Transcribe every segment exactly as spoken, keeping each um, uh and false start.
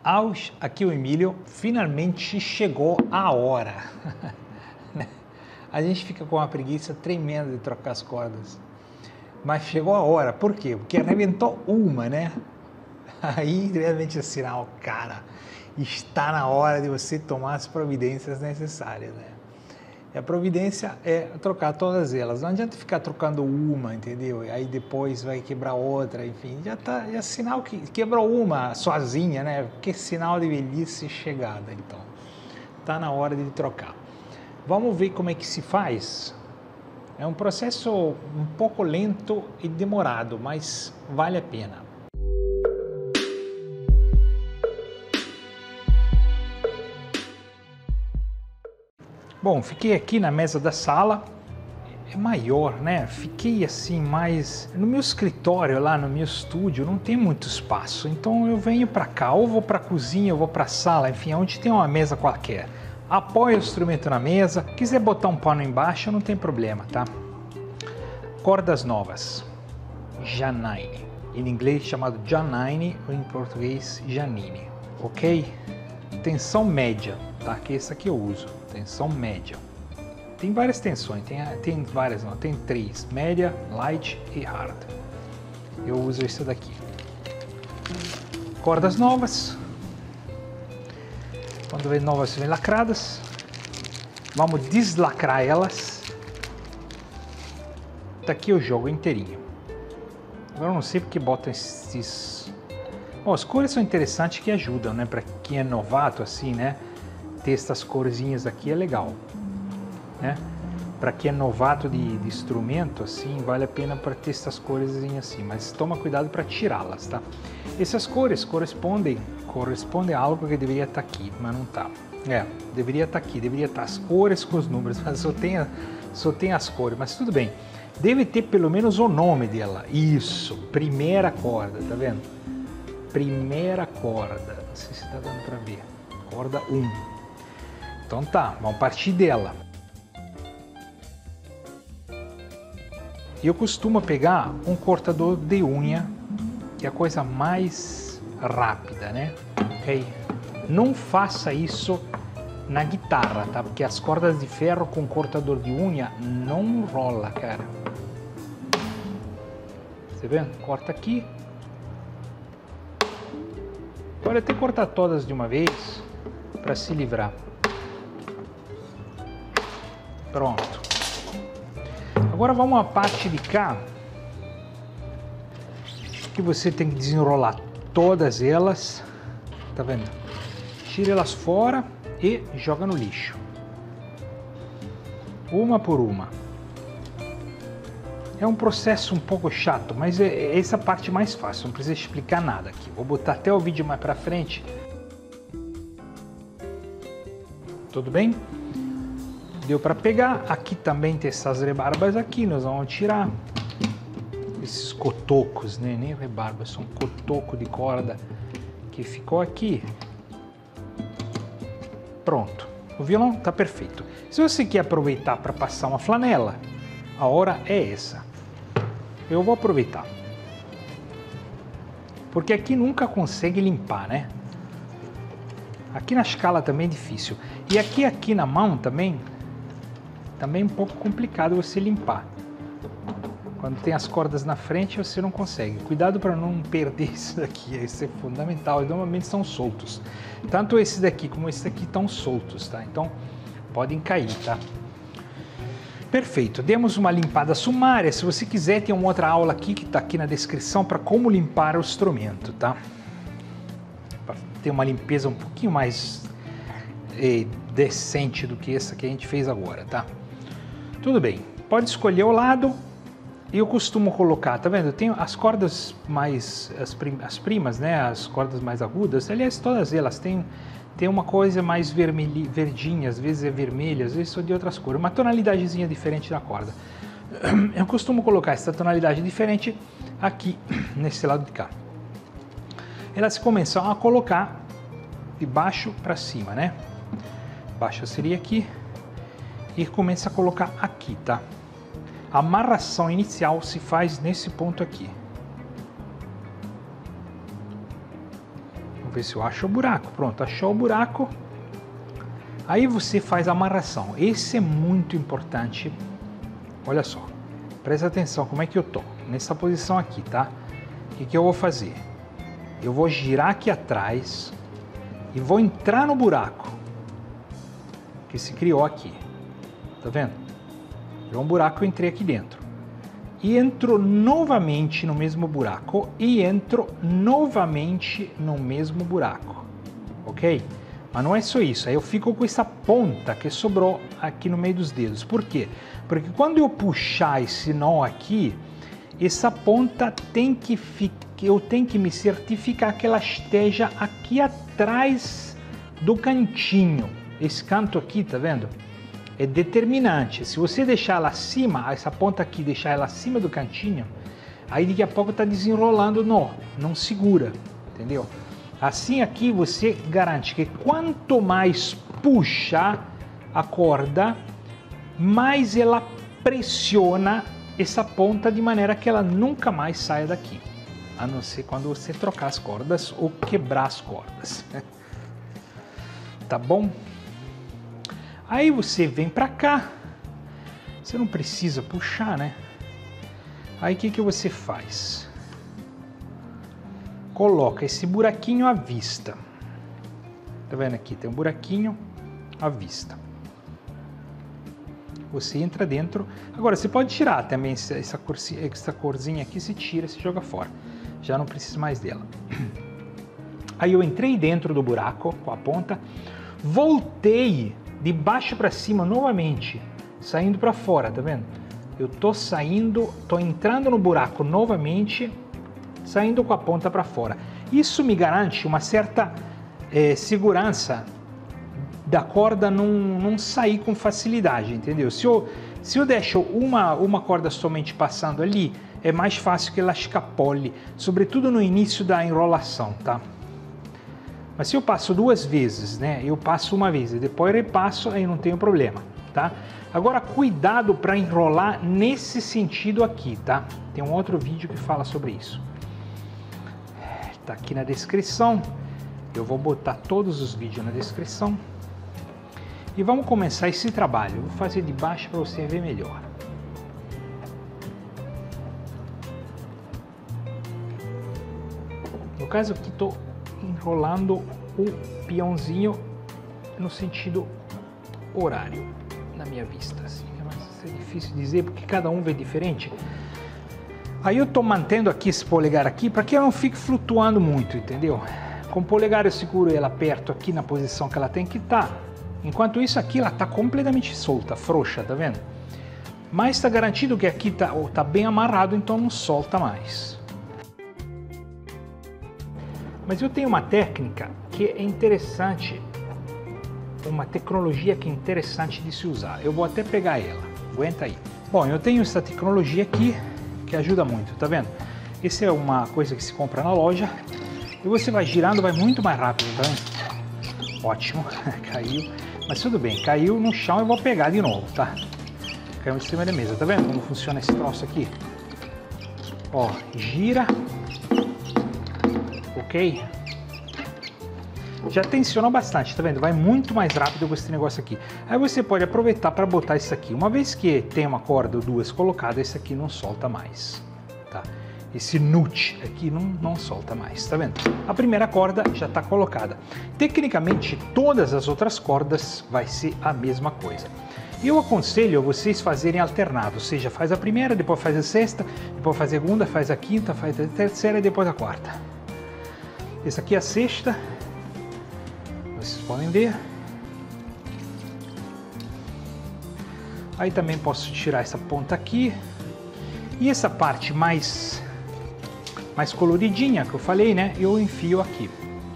Aus, aqui o Emílio, finalmente chegou a hora. A gente fica com uma preguiça tremenda de trocar as cordas. Mas chegou a hora, por quê? Porque arrebentou uma, né? Aí realmente é sinal, cara, está na hora de você tomar as providências necessárias, né? E a providência é trocar todas elas. Não adianta ficar trocando uma, entendeu? E aí depois vai quebrar outra, enfim. Já tá, já é sinal que quebrou uma sozinha, né? Que sinal de velhice chegada, então. Tá na hora de trocar. Vamos ver como é que se faz. É um processo um pouco lento e demorado, mas vale a pena. Bom, fiquei aqui na mesa da sala, é maior, né? Fiquei assim mais... No meu escritório, lá no meu estúdio, não tem muito espaço, então eu venho para cá, ou vou para a cozinha, ou vou para a sala, enfim, onde tem uma mesa qualquer. Apoio o instrumento na mesa, quiser botar um pano embaixo, não tem problema, tá? Cordas novas, Janine, em inglês chamado Janine, ou em português Janine, ok? Tensão média, tá? Que esse aqui eu uso, tensão média. Tem várias tensões, tem, tem várias não, tem três, média, light e hard. Eu uso esse daqui. Cordas novas. Quando vem novas, vem lacradas. Vamos deslacrar elas. Daqui eu jogo inteirinho. Agora eu não sei porque botam esses... Bom, as cores são interessantes que ajudam, né? Para quem é novato assim, né? Ter essas corzinhas aqui é legal, né? Para quem é novato de, de instrumento, assim, vale a pena para ter essas cores assim, mas toma cuidado para tirá-las, tá? Essas cores correspondem, correspondem a algo que deveria estar aqui, mas não tá. É, deveria estar aqui, deveria estar as cores com os números, mas só tem, só tem as cores, mas tudo bem. Deve ter pelo menos o nome dela. Isso, primeira corda, tá vendo? Primeira corda, não sei se tá dando para ver. Corda um. Então tá, vamos partir dela. Eu costumo pegar um cortador de unha, que é a coisa mais rápida, né? Ok? Não faça isso na guitarra, tá? Porque as cordas de ferro com cortador de unha não rola, cara. Você vê? Corta aqui. Pode até cortar todas de uma vez para se livrar. Pronto. Agora vamos à parte de cá, que você tem que desenrolar todas elas, tá vendo? Tira elas fora e joga no lixo. Uma por uma. É um processo um pouco chato, mas é essa a parte mais fácil, não precisa explicar nada aqui. Vou botar até o vídeo mais pra frente. Tudo bem? Deu para pegar. Aqui também tem essas rebarbas aqui, nós vamos tirar. Esses cotocos, né? Nem rebarbas, são cotoco de corda que ficou aqui. Pronto. O violão tá perfeito. Se você quer aproveitar para passar uma flanela, a hora é essa. Eu vou aproveitar. Porque aqui nunca consegue limpar, né? Aqui na escala também é difícil. E aqui, aqui na mão também, também é um pouco complicado você limpar. Quando tem as cordas na frente, você não consegue. Cuidado para não perder isso daqui, isso é fundamental. Normalmente são soltos. Tanto esse daqui como esse daqui estão soltos, tá? Então, podem cair, tá? Perfeito, demos uma limpada sumária. Se você quiser, tem uma outra aula aqui que está aqui na descrição para como limpar o instrumento, tá? Para ter uma limpeza um pouquinho mais eh, decente do que essa que a gente fez agora, tá? Tudo bem, pode escolher o lado. Eu costumo colocar, tá vendo? Eu tenho as cordas mais, as, prim, as primas, né? As cordas mais agudas, aliás, todas elas têm tem uma coisa mais vermelhi, verdinha, às vezes é vermelha, às vezes é de outras cores, uma tonalidadezinha diferente da corda. Eu costumo colocar essa tonalidade diferente aqui, nesse lado de cá. Elas começam a colocar de baixo para cima, né? Baixo seria aqui e começa a colocar aqui, tá? A amarração inicial se faz nesse ponto aqui. Vamos ver se eu acho o buraco. Pronto, achou o buraco. Aí você faz a amarração. Esse é muito importante. Olha só, presta atenção como é que eu tô. Nessa posição aqui, tá? O que, que eu vou fazer? Eu vou girar aqui atrás e vou entrar no buraco que se criou aqui. Tá vendo? Criou um buraco, eu entrei aqui dentro. E entro novamente no mesmo buraco e entro novamente no mesmo buraco, ok? Mas não é só isso, aí eu fico com essa ponta que sobrou aqui no meio dos dedos. Por quê? Porque quando eu puxar esse nó aqui, essa ponta tem que ficar, eu tenho que me certificar que ela esteja aqui atrás do cantinho. Esse canto aqui, tá vendo? É determinante. Se você deixar ela acima, essa ponta aqui, deixar ela acima do cantinho, aí daqui a pouco tá desenrolando o nó, não segura, entendeu? Assim aqui você garante que quanto mais puxa a corda, mais ela pressiona essa ponta de maneira que ela nunca mais saia daqui, a não ser quando você trocar as cordas ou quebrar as cordas. Tá bom? Aí você vem para cá, você não precisa puxar, né? Aí o que, que você faz? Coloca esse buraquinho à vista. Tá vendo aqui? Tem um buraquinho à vista. Você entra dentro. Agora, você pode tirar também essa, corzinha, essa corzinha aqui, se tira, se joga fora. Já não precisa mais dela. Aí eu entrei dentro do buraco com a ponta, voltei de baixo para cima novamente, saindo para fora, tá vendo? Eu tô saindo, tô entrando no buraco novamente, saindo com a ponta para fora. Isso me garante uma certa eh, segurança da corda não, não sair com facilidade, entendeu? Se eu, se eu deixo uma, uma corda somente passando ali, é mais fácil que ela escapole, sobretudo no início da enrolação, tá? Mas se eu passo duas vezes, né? Eu passo uma vez e depois repasso, aí não tem problema, tá? Agora, cuidado para enrolar nesse sentido aqui, tá? Tem um outro vídeo que fala sobre isso. Tá aqui na descrição. Eu vou botar todos os vídeos na descrição. E vamos começar esse trabalho. Eu vou fazer de baixo para você ver melhor. No caso aqui, estou enrolando o peãozinho no sentido horário, na minha vista, assim, mas é difícil dizer porque cada um vê diferente. Aí eu tô mantendo aqui esse polegar aqui para que ela não fique flutuando muito, entendeu? Com o polegar eu seguro ela perto aqui na posição que ela tem que estar. Enquanto isso aqui ela tá completamente solta, frouxa, tá vendo? Mas está garantido que aqui tá, tá bem amarrado, então não solta mais. Mas eu tenho uma técnica que é interessante, uma tecnologia que é interessante de se usar. Eu vou até pegar ela, aguenta aí. Bom, eu tenho essa tecnologia aqui que ajuda muito, tá vendo? Essa é uma coisa que se compra na loja e você vai girando, vai muito mais rápido, tá vendo? Ótimo, caiu, mas tudo bem, caiu no chão, eu vou pegar de novo, tá? Caiu em cima da mesa, tá vendo como funciona esse troço aqui? Ó, gira. Ok? Já tensionou bastante, tá vendo? Vai muito mais rápido com esse negócio aqui. Aí você pode aproveitar para botar isso aqui. Uma vez que tem uma corda ou duas colocadas, esse aqui não solta mais, tá? Esse nut aqui não, não solta mais, tá vendo? A primeira corda já está colocada. Tecnicamente, todas as outras cordas vai ser a mesma coisa. Eu aconselho vocês fazerem alternado, ou seja, faz a primeira, depois faz a sexta, depois faz a segunda, faz a quinta, faz a terceira e depois a quarta. Essa aqui é a sexta, vocês podem ver. Aí também posso tirar essa ponta aqui. E essa parte mais, mais coloridinha que eu falei, né? Eu enfio aqui.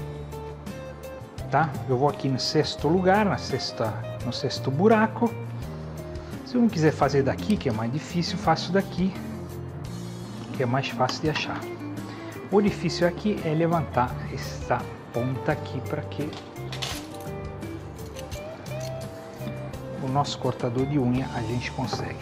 Tá? Eu vou aqui no sexto lugar, na sexta, no sexto buraco. Se eu não quiser fazer daqui, que é mais difícil, faço daqui, que é mais fácil de achar. O difícil aqui é levantar essa ponta aqui para que o nosso cortador de unha a gente consegue,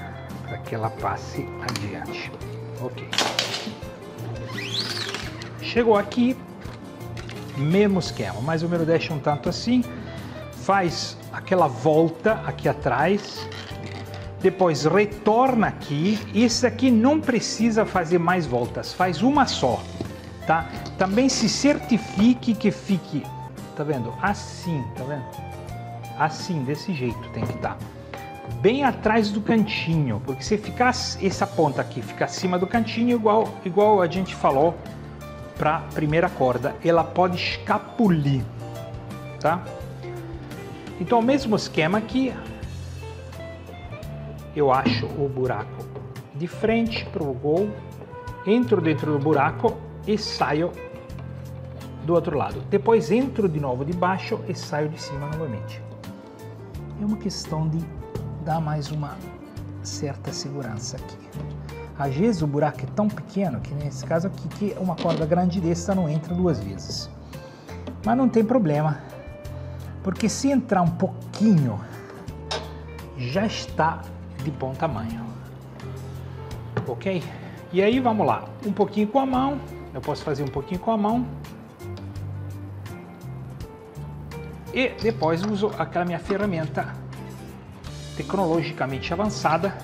para que ela passe adiante. Ok. Chegou aqui, mesmo esquema, mais ou menos deixa um tanto assim, faz aquela volta aqui atrás, depois retorna aqui. Esse aqui não precisa fazer mais voltas, faz uma só, tá? Também se certifique que fique, tá vendo? Assim, tá vendo? Assim, desse jeito tem que estar. Bem atrás do cantinho, porque se ficar essa ponta aqui, ficar acima do cantinho, igual, igual a gente falou para a primeira corda, ela pode escapulir, tá? Então, o mesmo esquema aqui, eu acho o buraco de frente para o gol, entro dentro do buraco e saio do outro lado. Depois entro de novo de baixo e saio de cima novamente. É uma questão de dar mais uma certa segurança aqui. Às vezes o buraco é tão pequeno que nesse caso aqui, que uma corda grande dessa não entra duas vezes. Mas não tem problema, porque se entrar um pouquinho, já está de bom tamanho. Ok? E aí vamos lá, um pouquinho com a mão, eu posso fazer um pouquinho com a mão. E depois uso aquela minha ferramenta tecnologicamente avançada,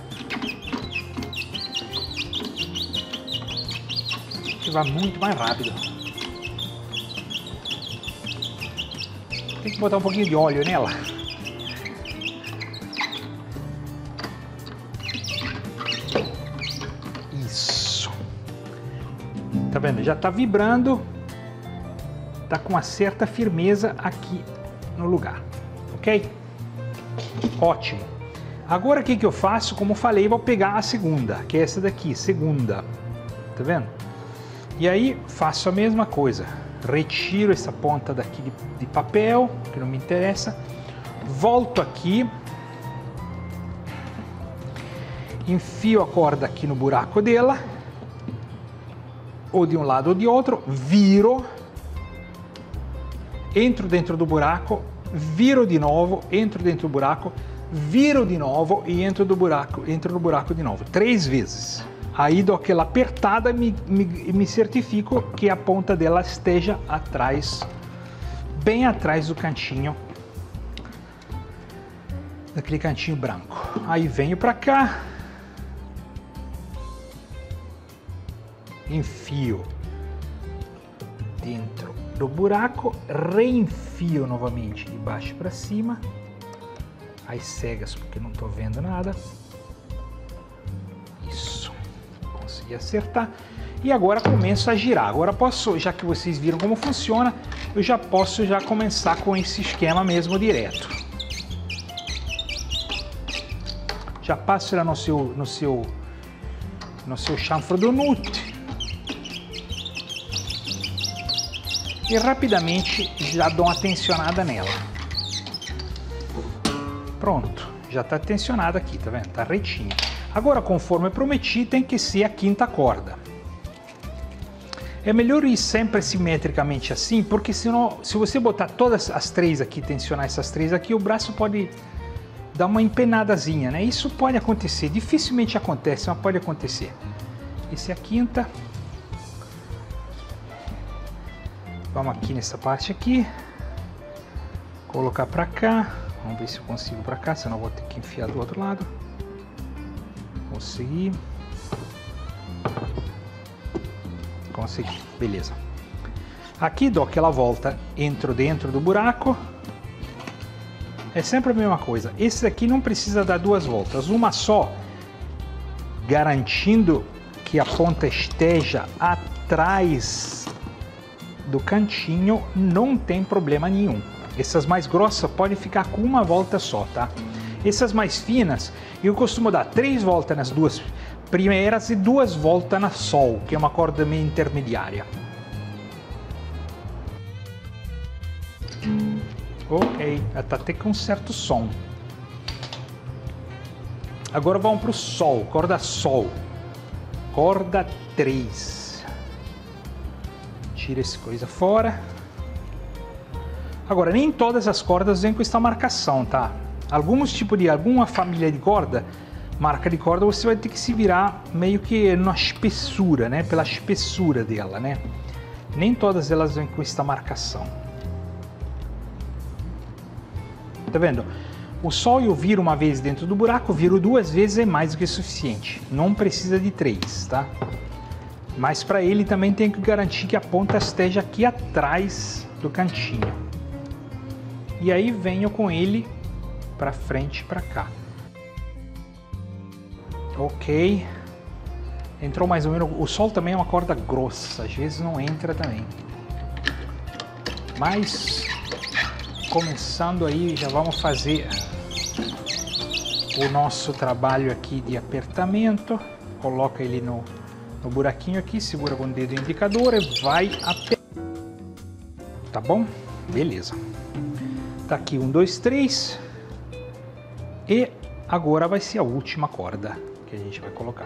que vai muito mais rápido. Tem que botar um pouquinho de óleo nela. Isso. Tá vendo? Já tá vibrando. Tá com uma certa firmeza aqui no lugar. Ok? Ótimo. Agora o que que eu faço? Como falei, vou pegar a segunda, que é essa daqui, segunda. Tá vendo? E aí faço a mesma coisa. Retiro essa ponta daqui de, de papel, que não me interessa. Volto aqui. Enfio a corda aqui no buraco dela. Ou de um lado ou de outro. Viro. Entro dentro do buraco. Viro de novo. Entro dentro do buraco. Viro de novo e entro do buraco, entro no buraco de novo, três vezes. Aí dou aquela apertada e me, me, me certifico que a ponta dela esteja atrás, bem atrás do cantinho, daquele cantinho branco. Aí venho para cá, enfio dentro do buraco, reenfio novamente de baixo para cima. As cegas, porque não estou vendo nada. Isso. Consegui acertar. E agora começo a girar. Agora posso, já que vocês viram como funciona, eu já posso já começar com esse esquema mesmo direto. Já passo ela no seu, no seu, no seu chanfro do nut. E rapidamente já dou uma tensionada nela. Pronto, já está tensionado aqui, tá vendo? Tá retinho. Agora, conforme eu prometi, tem que ser a quinta corda. É melhor ir sempre simetricamente assim, porque senão, se você botar todas as três aqui, tensionar essas três aqui, o braço pode dar uma empenadazinha, né? Isso pode acontecer, dificilmente acontece, mas pode acontecer. Essa é a quinta. Vamos aqui nessa parte aqui. Colocar para cá. Vamos ver se eu consigo para cá, senão eu vou ter que enfiar do outro lado. Consegui. Consegui, beleza. Aqui dou aquela volta, entro dentro do buraco. É sempre a mesma coisa. Esse aqui não precisa dar duas voltas, uma só, garantindo que a ponta esteja atrás do cantinho, não tem problema nenhum. Essas mais grossas podem ficar com uma volta só, tá? Essas mais finas, eu costumo dar três voltas nas duas primeiras e duas voltas na sol, que é uma corda meio intermediária. Ok, ela tá até com um certo som. Agora vamos para o sol, corda sol. Corda três. Tira essa coisa fora. Agora, nem todas as cordas vêm com esta marcação, tá? Alguns tipos de, alguma família de corda, marca de corda, você vai ter que se virar meio que na espessura, né? Pela espessura dela, né? Nem todas elas vêm com esta marcação. Tá vendo? O sol eu viro uma vez dentro do buraco, viro duas vezes é mais do que suficiente. Não precisa de três, tá? Mas para ele também tem que garantir que a ponta esteja aqui atrás do cantinho. E aí venho com ele para frente e para cá. Ok. Entrou mais ou menos. O sol também é uma corda grossa, às vezes não entra também. Mas começando aí, já vamos fazer o nosso trabalho aqui de apertamento. Coloca ele no, no buraquinho aqui, segura com o dedo indicador e vai apertar. Tá bom? Beleza. Tá aqui um, dois, três. E agora vai ser a última corda que a gente vai colocar.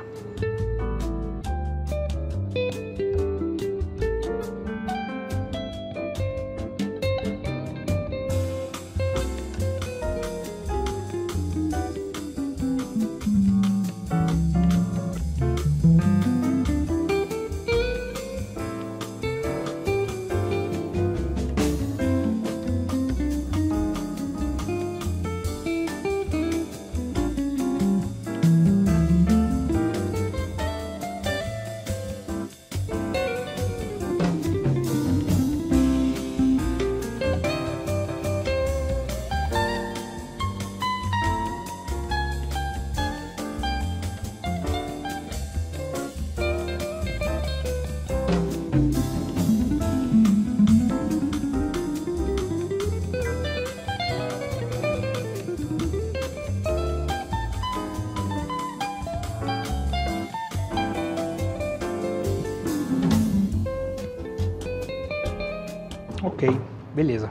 Ok, beleza.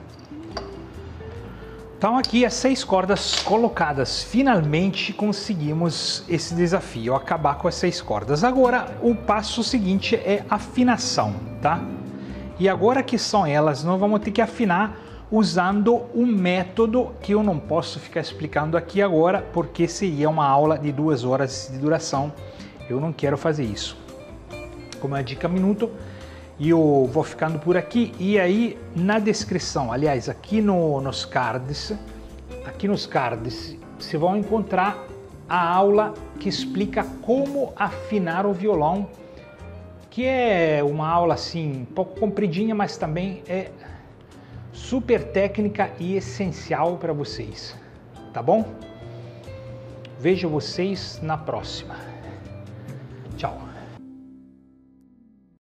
Então aqui as seis cordas colocadas. Finalmente conseguimos esse desafio, acabar com as seis cordas. Agora o passo seguinte é afinação, tá? E agora que são elas, nós vamos ter que afinar usando um método que eu não posso ficar explicando aqui agora, porque seria uma aula de duas horas de duração. Eu não quero fazer isso. Como é a dica minuto, e eu vou ficando por aqui. E aí na descrição, aliás, aqui no, nos cards, aqui nos cards, vocês vão encontrar a aula que explica como afinar o violão, que é uma aula assim, um pouco compridinha, mas também é super técnica e essencial para vocês, tá bom? Vejo vocês na próxima. Tchau.